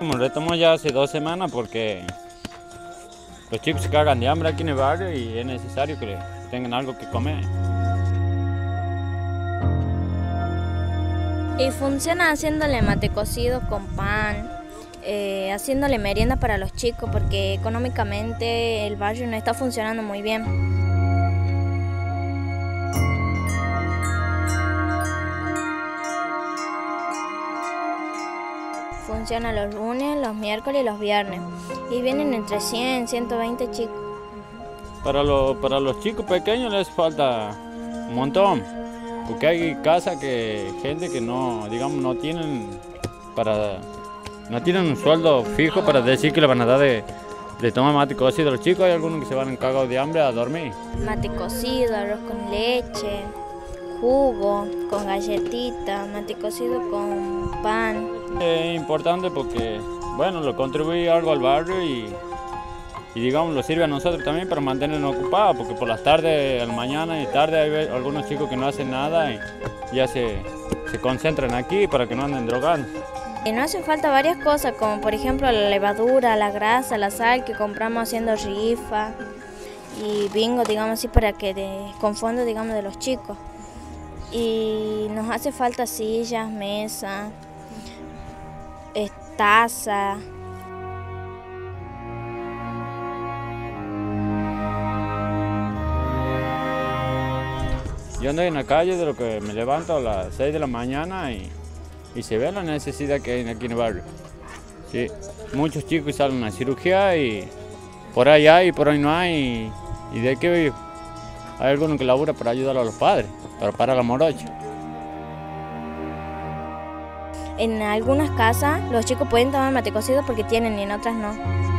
retomó ya hace 2 semanas porque los chicos se cagan de hambre aquí en el barrio y es necesario que tengan algo que comer. Y funciona haciéndole mate cocido con pan, haciéndole merienda para los chicos porque económicamente el barrio no está funcionando muy bien. Funciona los lunes, los miércoles y los viernes. Y vienen entre 100 y 120 chicos. Para los chicos pequeños les falta un montón, porque hay gente que no, digamos, no tienen un sueldo fijo para decir que le van a dar de tomar mate cocido a los chicos. Hay algunos que se van cagados de hambre a dormir. Mate cocido, arroz con leche, jugo con galletita, mate cocido con pan. Es importante porque, bueno, lo contribuye algo al barrio y digamos, lo sirve a nosotros también para mantenernos ocupados, porque por las tardes, a la mañana y tarde hay algunos chicos que no hacen nada y ya se concentran aquí para que no anden drogando. Y nos hacen falta varias cosas, como por ejemplo la levadura, la grasa, la sal que compramos haciendo rifa y bingo, digamos así, para que con fondos, digamos, de los chicos. Y nos hace falta sillas, mesas, tazas. Yo ando en la calle de lo que me levanto a las 6 de la mañana y se ve la necesidad que hay aquí en el barrio. Sí, muchos chicos salen a cirugía y por ahí hay y por ahí no hay. Y de que hay algunos que laburan para ayudar a los padres, para parar la morocha. En algunas casas los chicos pueden tomar mate cocido porque tienen y en otras no.